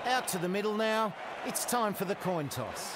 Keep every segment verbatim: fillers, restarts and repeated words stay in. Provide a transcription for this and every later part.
Out to the middle now. It's time for the coin toss.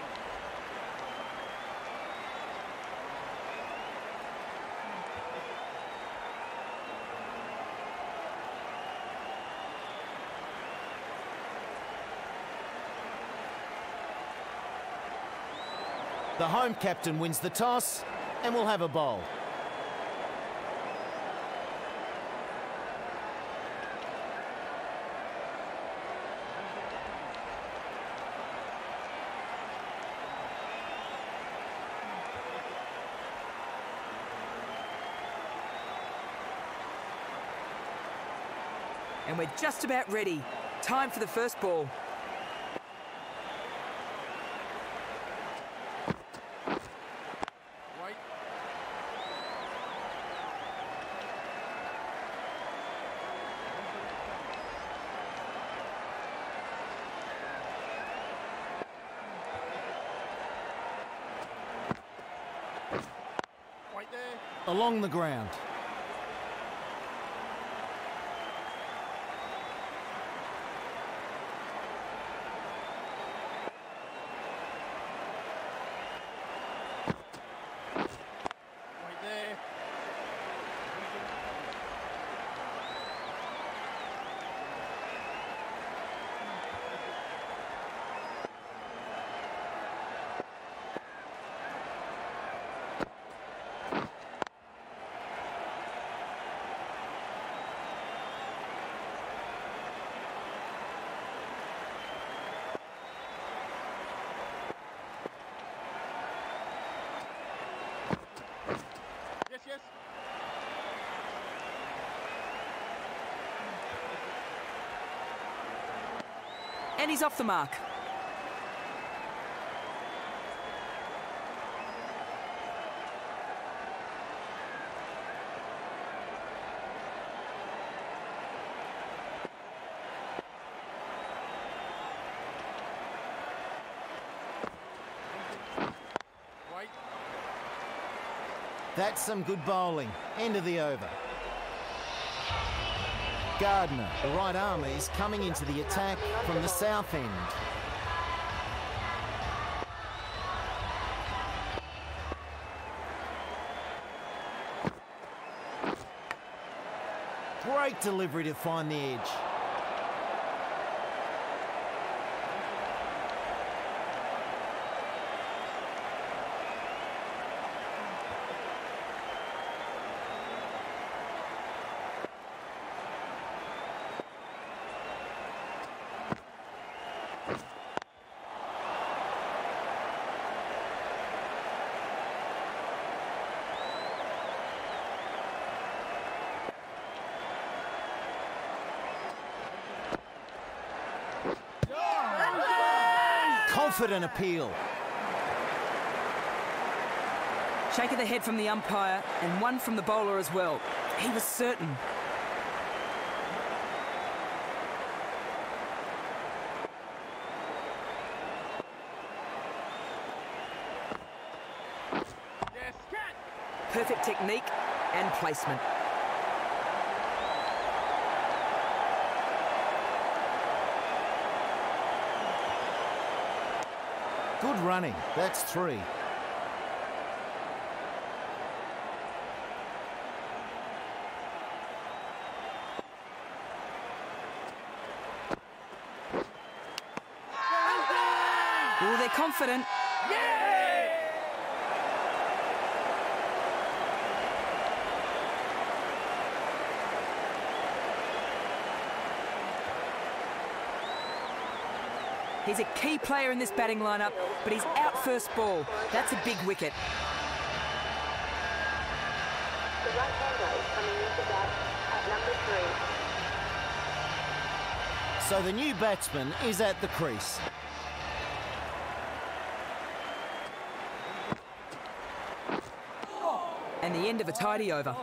The home captain wins the toss, and we'll have a bowl. And we're just about ready. Time for the first ball. Right. Right there. Along the ground. Yes, yes. And he's off the mark. Right. That's some good bowling. End of the over. Gardner, the right arm, is coming into the attack from the south end. Great delivery to find the edge. Confident appeal. Shake of the head from the umpire and one from the bowler as well. He was certain. Yes, catch. Perfect technique and placement. Good running. That's three. Oh, they're confident. He's a key player in this batting lineup, but he's out first ball. That's a big wicket. The right-hander is coming into bat at number three. So the new batsman is at the crease. And the end of a tidy over.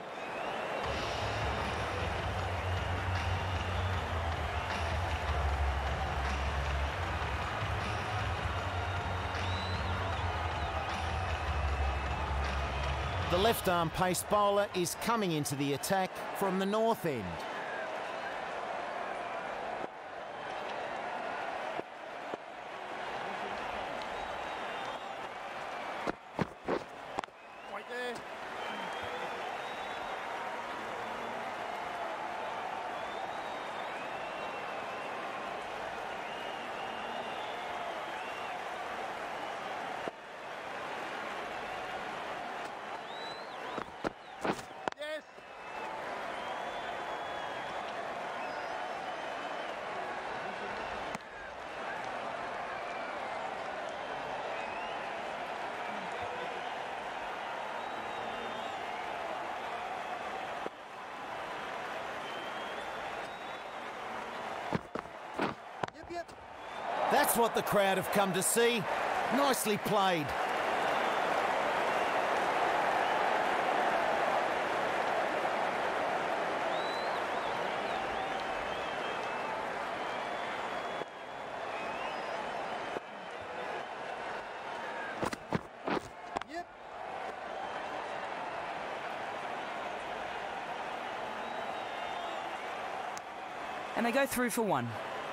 The left-arm pace bowler is coming into the attack from the north end. Yep. That's what the crowd have come to see. Nicely played. Yep. And they go through for one.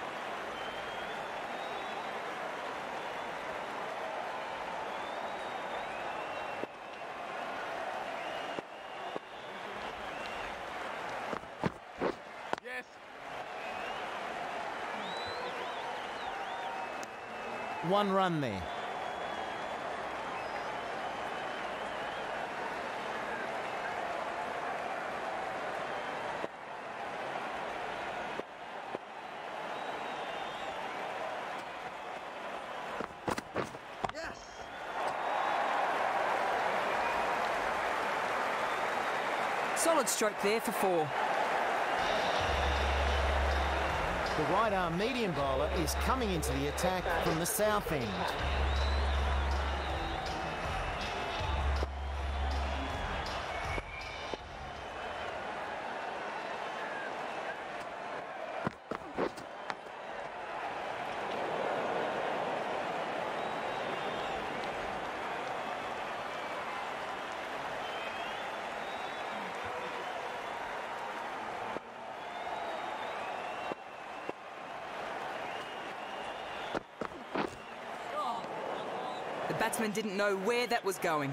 Yes. One run there. Yes. Solid stroke there for four. The right arm medium bowler is coming into the attack from the south end. The batsman didn't know where that was going.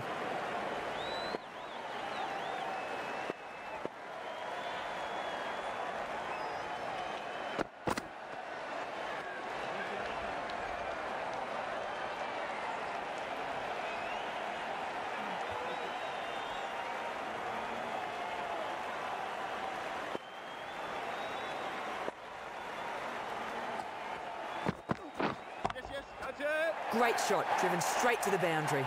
Yes, yes. That's it. Great shot, driven straight to the boundary.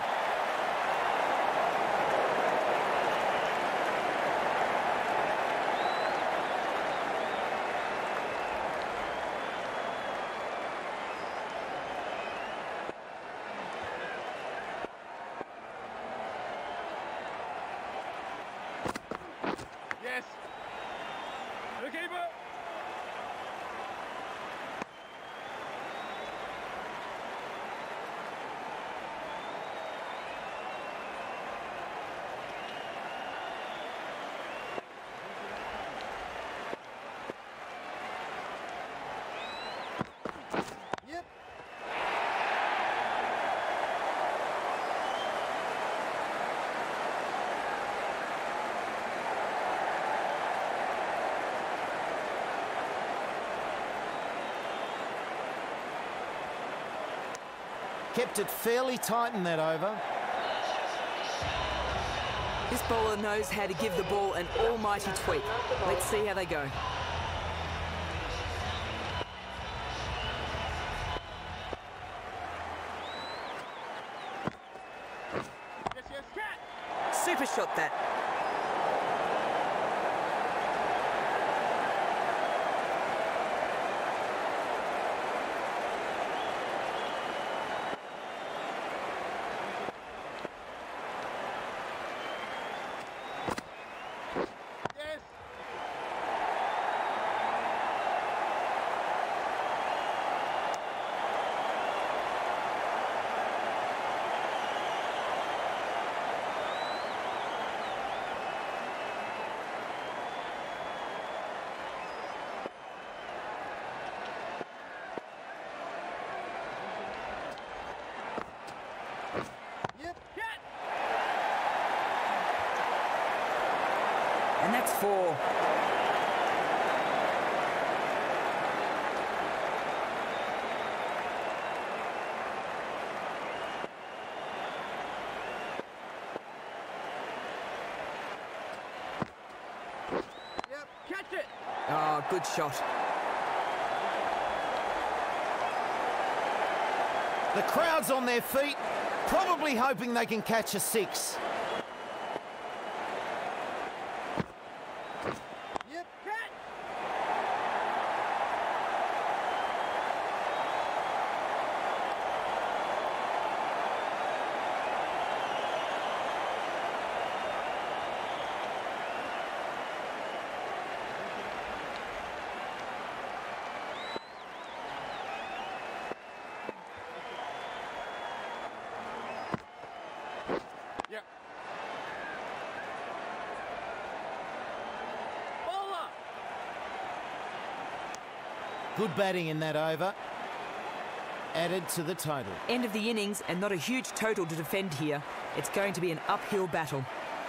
Yes. The keeper. Yep. Kept it fairly tight in that over. This bowler knows how to give the ball an almighty tweak. Let's see how they go. Yes, yes. Cat. Super shot that. Yes. Yep. Cat. And that's four. Yep. Catch it. Oh, good shot. The crowd's on their feet, probably hoping they can catch a six. Yep. Cat. Good batting in that over. Added to the total. End of the innings and not a huge total to defend here. It's going to be an uphill battle.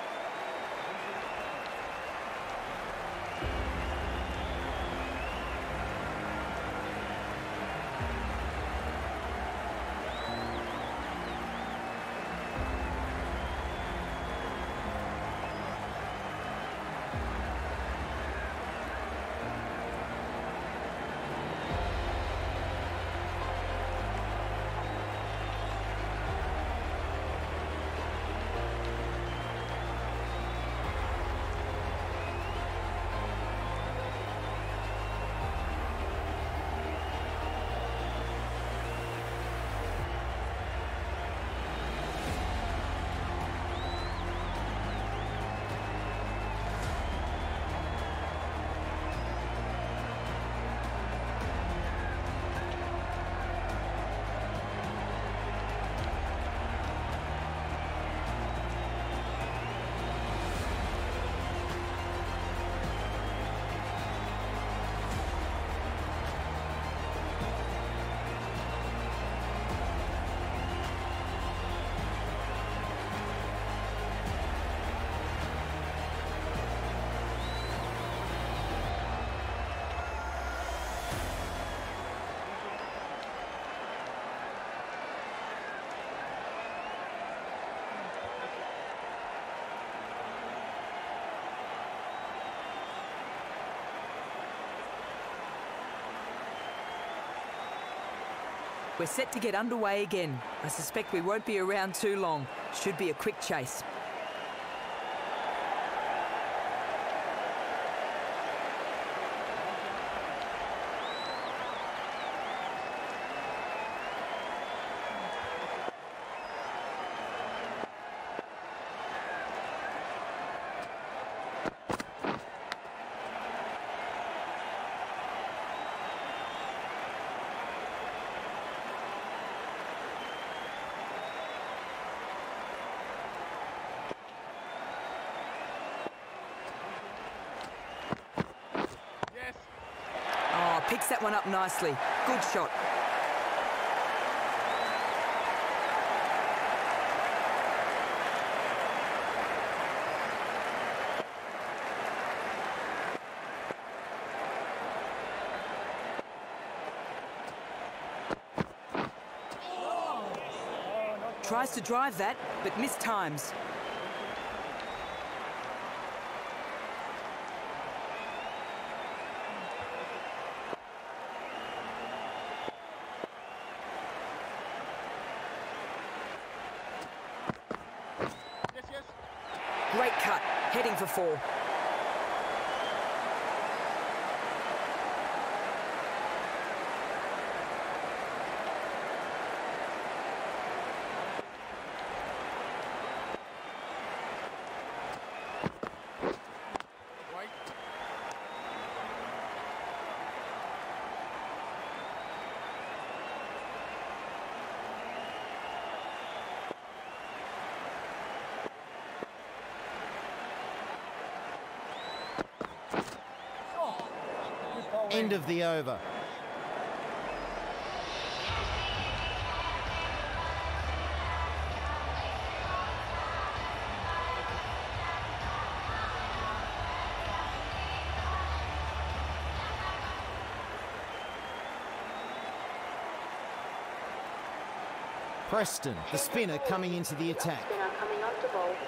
We're set to get underway again. I suspect we won't be around too long. Should be a quick chase. Picks that one up nicely. Good shot. Tries to drive that, but mistimes. Great cut, heading for four. End of the over. Preston, the spinner, coming into the attack. Spinner coming on to bowl.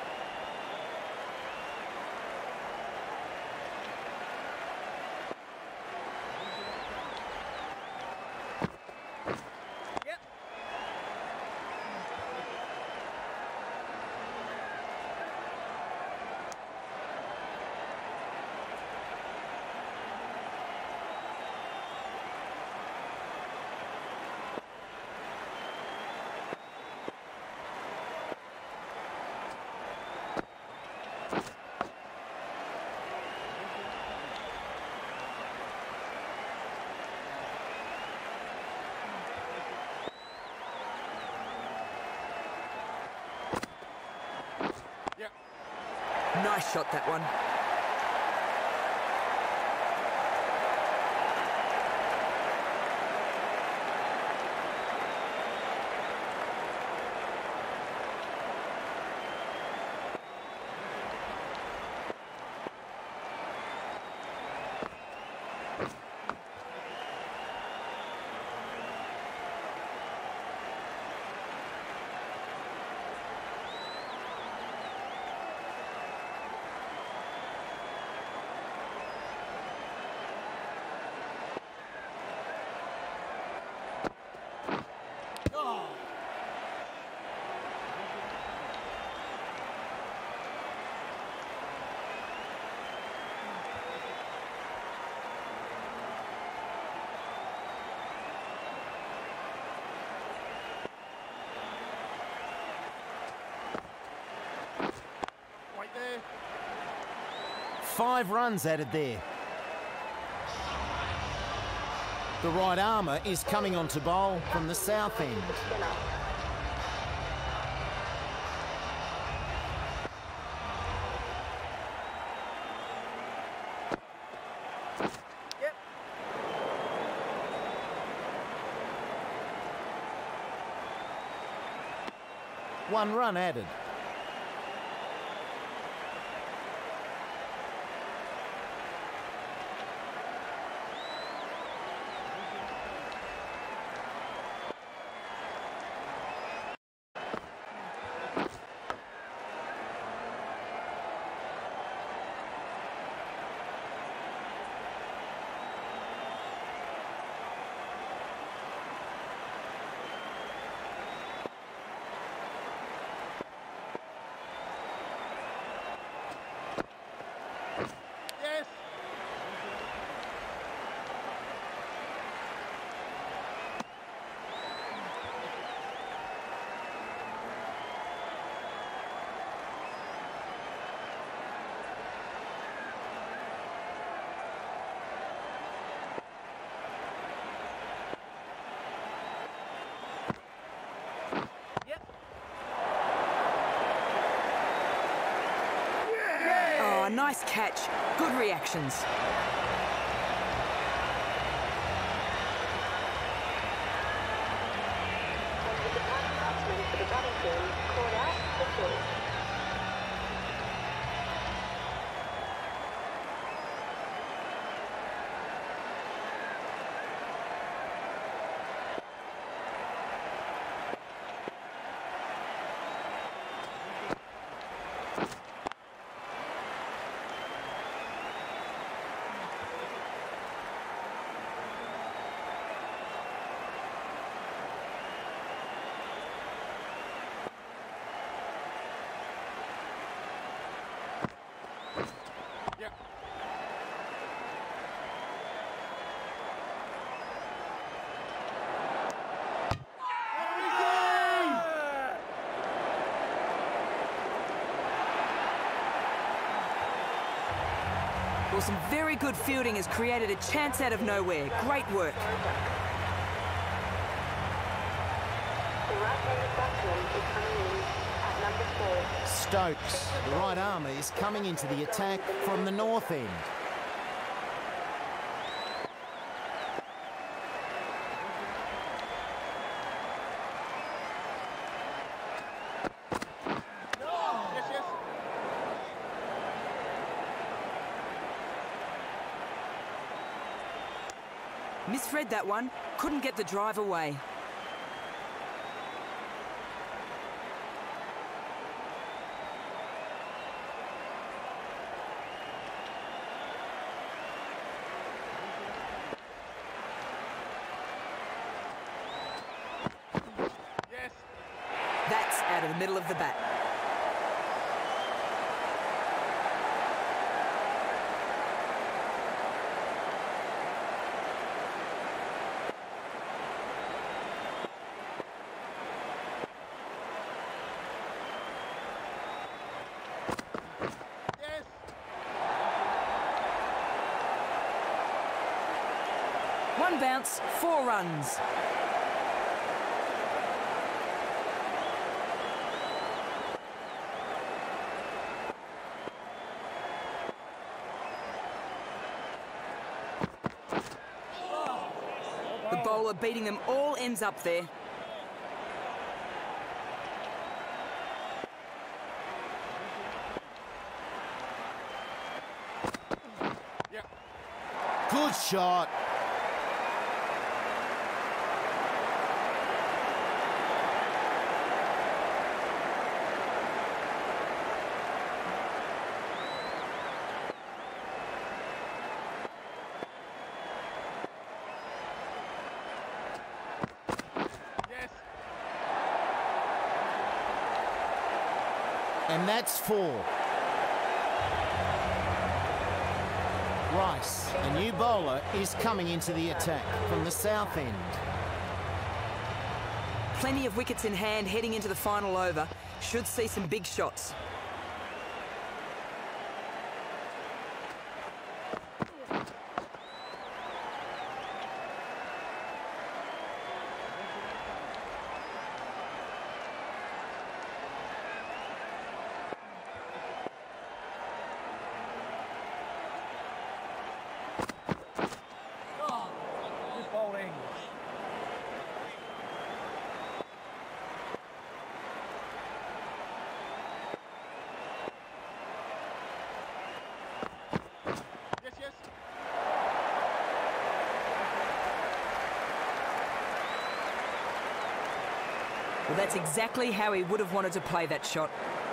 Nice shot, that one. Five runs added there. The right armour is coming on to bowl from the south end. Spinner. Yep. One run added. Yes. Yep. Oh, nice catch. Good reactions. And the departing batsman for the batting team called out for two. Yep. Well, some very good fielding has created a chance out of nowhere. Great work. The right-handed batsman is coming in at number four. Stokes, the right armour, is coming into the attack from the north end. Yes, yes. Misread that one. Couldn't get the drive away. Yes. That's out of the middle of the bat. Yes. One bounce, four runs. The bowler beating them all ends up there. Yep. Good shot. Yes. And that's four. Rice, a new bowler, is coming into the attack from the south end. Plenty of wickets in hand heading into the final over. Should see some big shots. Well, that's exactly how he would have wanted to play that shot.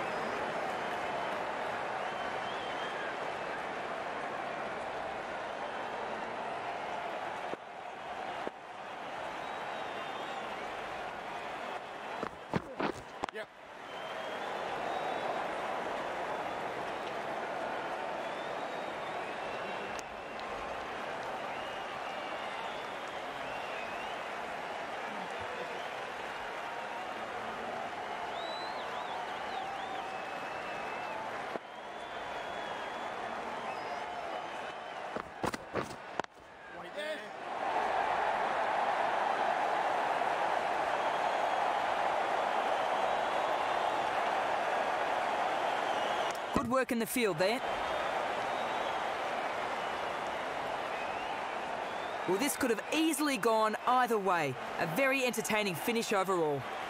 Yep. Right there. Good work in the field there. Well, this could have easily gone either way. A very entertaining finish overall.